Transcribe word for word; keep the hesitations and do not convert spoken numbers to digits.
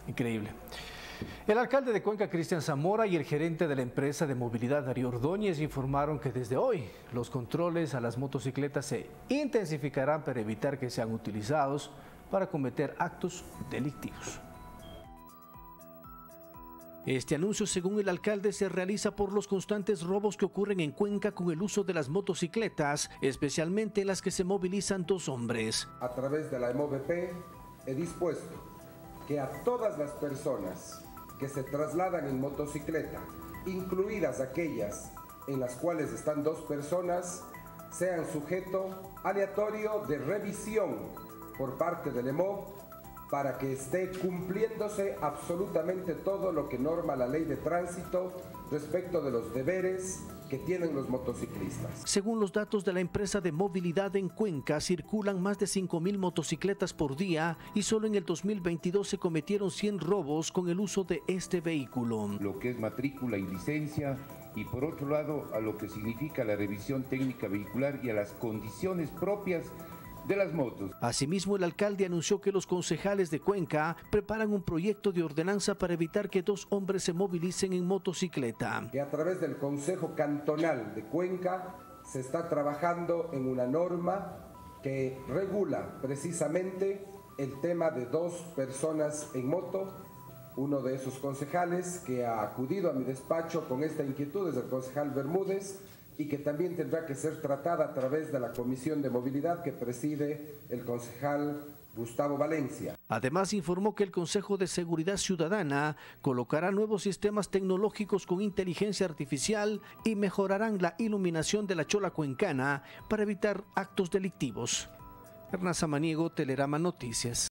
Increíble. El alcalde de Cuenca, Cristian Zamora, y el gerente de la empresa de movilidad, Darío Ordóñez, informaron que desde hoy los controles a las motocicletas se intensificarán para evitar que sean utilizados para cometer actos delictivos. Este anuncio, según el alcalde, se realiza por los constantes robos que ocurren en Cuenca con el uso de las motocicletas, especialmente las que se movilizan dos hombres. A través de la M O V P he dispuesto que a todas las personas que se trasladan en motocicleta, incluidas aquellas en las cuales están dos personas, sean sujeto aleatorio de revisión por parte del E M O V para que esté cumpliéndose absolutamente todo lo que norma la ley de tránsito respecto de los deberes que tienen los motociclistas. Según los datos de la empresa de movilidad en Cuenca, circulan más de cinco mil motocicletas por día y solo en el dos mil veintidós se cometieron cien robos con el uso de este vehículo. Lo que es matrícula y licencia, y por otro lado a lo que significa la revisión técnica vehicular y a las condiciones propias de las motos. Asimismo, el alcalde anunció que los concejales de Cuenca preparan un proyecto de ordenanza para evitar que dos hombres se movilicen en motocicleta. Que a través del Consejo Cantonal de Cuenca se está trabajando en una norma que regula precisamente el tema de dos personas en moto. Uno de esos concejales que ha acudido a mi despacho con esta inquietud es el concejal Bermúdez, y que también tendrá que ser tratada a través de la Comisión de Movilidad que preside el concejal Gustavo Valencia. Además, informó que el Consejo de Seguridad Ciudadana colocará nuevos sistemas tecnológicos con inteligencia artificial y mejorarán la iluminación de la chola cuencana para evitar actos delictivos. Hernán Samaniego, Telerama Noticias.